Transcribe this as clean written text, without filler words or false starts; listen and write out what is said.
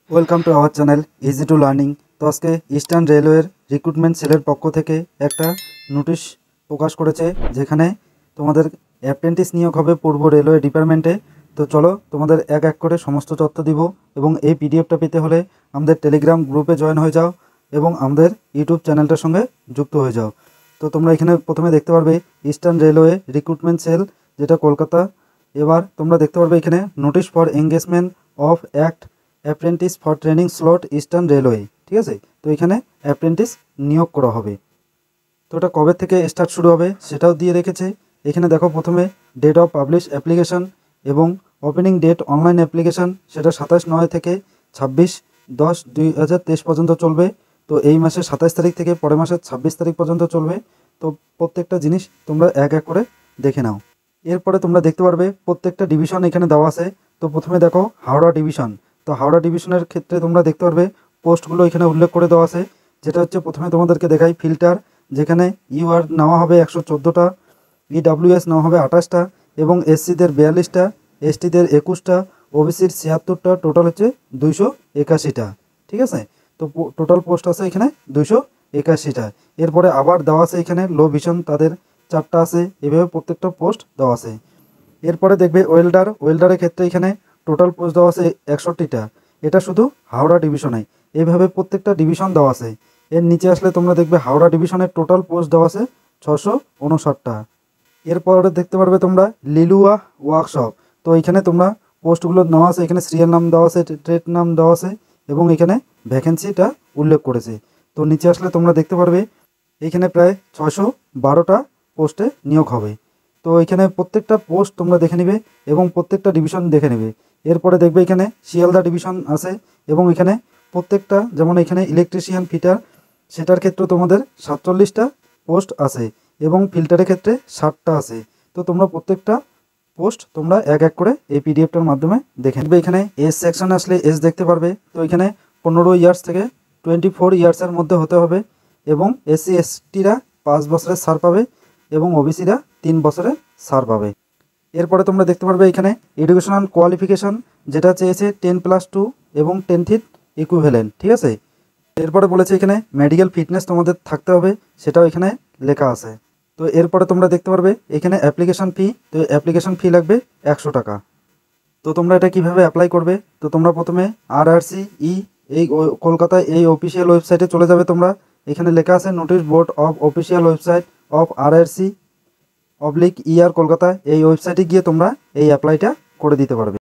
Welcome to our channel easy to learning. তো আজকে eastern রেলওয়ের রিক্রুটমেন্ট সেলের পক্ষ থেকে একটা নোটিশ প্রকাশ করেছে, যেখানে তোমাদের অ্যাপ্রেন্টিস নিয়োগ হবে পূর্ব রেলওয়ে ডিপার্টমেন্টে। তো চলো তোমাদের এক এক করে সমস্ত তথ্য দিব, এবং এই পিডিএফটা পেতে হলে আমাদের টেলিগ্রাম গ্রুপে জয়েন হয়ে যাও এবং আমাদের ইউটিউব চ্যানেলটার সঙ্গে যুক্ত হয়ে যাও। তো তোমরা এখানে প্রথমে দেখতে পারবে ইস্টার্ন রেলওয়ে রিক্রুটমেন্ট সেল, যেটা কলকাতা। এবার তোমরা দেখতে পারবে এখানে notice for engagement of act apprentice for training slot eastern railway, ঠিক আছে। তো এখানে অ্যাপ্রেন্টিস নিয়োগ করা হবে। তো এটা কবে থেকে স্টার্ট শুরু হবে সেটাও দিয়ে রেখেছে। এখানে দেখো প্রথমে ডেট অফ পাবলিশ অ্যাপ্লিকেশন এবং ওপেনিং ডেট অনলাইন অ্যাপ্লিকেশন, সেটা 27/9 থেকে 26/10/2023 পর্যন্ত চলবে। তো এই মাসের 27 তারিখ থেকে পরের মাসের 26 তারিখ পর্যন্ত চলবে। তো প্রত্যেকটা জিনিস তোমরা এক এক করে দেখে নাও। এরপরে তোমরা দেখতে পারবে প্রত্যেকটা ডিভিশন এখানে দেওয়া আছে। তো প্রথমে দেখো হাওড়া ডিভিশন। তো হাওড়া ডিভিশনের ক্ষেত্রে তোমরা দেখতে পারবে পোস্টগুলো এখানে উল্লেখ করে দেওয়া আছে। যেটা হচ্ছে প্রথমে তোমাদেরকে দেখাই ফিল্টার, যেখানে ইউআর নেওয়া হবে 114টা, ইডাব্লিউএস নেওয়া হবে 28টা, এবং এসসিদের 42টা, এসটিদের 21টা, ওবিসির 76টা, টোটাল হচ্ছে 281টা, ঠিক আছে। তো টোটাল পোস্ট আছে এখানে 281টা। এরপরে আবার দেওয়া আছে এখানে লো ভিশন, তাদের 4টা আছে। এভাবে প্রত্যেকটা পোস্ট দেওয়া আছে। এরপরে দেখবে ওয়েল্ডারের ক্ষেত্রে এখানে টোটাল পোস্ট দেওয়া আছে 61টা। এটা শুধু হাওড়া ডিভিশনে। এইভাবে প্রত্যেকটা ডিভিশন দেওয়া আছে। এর নিচে আসলে তোমরা দেখবে হাওড়া ডিভিশনের টোটাল পোস্ট দেওয়া আছে 659টা। এরপরে দেখতে পারবে তোমরা লিলুয়া ওয়ার্কশপ। তো এখানে তোমরা পোস্টগুলো নেওয়া আছে, এখানে সিরিয়াল নাম দেওয়া আছে, ট্রেড নাম দেওয়া আছে, এবং এখানে ভ্যাকেন্সিটা উল্লেখ করেছে। তো নিচে আসলে তোমরা দেখতে পারবে এখানে প্রায় 612টা পোস্টে নিয়োগ হবে। তো এখানে প্রত্যেকটা পোস্ট তোমরা দেখে নেবে এবং প্রত্যেকটা ডিভিশন দেখে নেবে। এরপরে দেখবে এখানে শিয়ালদা ডিভিশন আছে, এবং এখানে প্রত্যেকটা, যেমন এখানে ইলেকট্রিশিয়ান ফিটার, সেটার ক্ষেত্রে তোমাদের 47টা পোস্ট আছে, এবং ফিল্টারের ক্ষেত্রে 60টা আছে। তো তোমরা প্রত্যেকটা পোস্ট তোমরা এক এক করে এই পিডিএফটার মাধ্যমে দেখে নেবে। এখানে এজ সেকশন আসলে এজ দেখতে পারবে। তো এখানে 15 ইয়ার্স থেকে 24 ইয়ার্সের মধ্যে হতে হবে, এবং এসসি এসটিরা 5 বছরের ছাড় পাবে, এবং ওবিসিরা 3 বছরের ছাড় পাবে। এরপরে তোমরা দেখতে পারবে এখানে এডুকেশনাল কোয়ালিফিকেশন, যেটা চেয়েছে 10+2 এবং 10 ফিট ইকুইভ্যালেন্ট, ঠিক আছে। এরপরে বলেছে এখানে মেডিকেল ফিটনেস তোমাদের থাকতে হবে, সেটাও এখানে লেখা আছে। তো এরপরে তোমরা দেখতে পারবে এখানে অ্যাপ্লিকেশন ফি। তো অ্যাপ্লিকেশন ফি লাগবে 100 টাকা। তো তোমরা এটা কিভাবে অ্যাপ্লাই করবে? তো তোমরা প্রথমে RRCE এই কলকাতায় এই অফিসিয়াল ওয়েবসাইটে চলে যাবে। তোমরা এখানে লেখা আছে notice board of official website of RRC/ER Kolkata. এই ওয়েবসাইটে গিয়ে তোমরা এই অ্যাপ্লাইটা করে দিতে পারবে।